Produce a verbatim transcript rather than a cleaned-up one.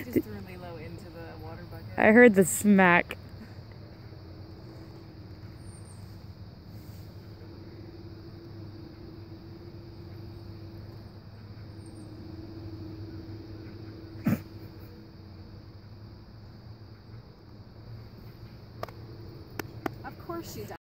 just threw Lilo into the water bucket. I heard the smack. Of course she's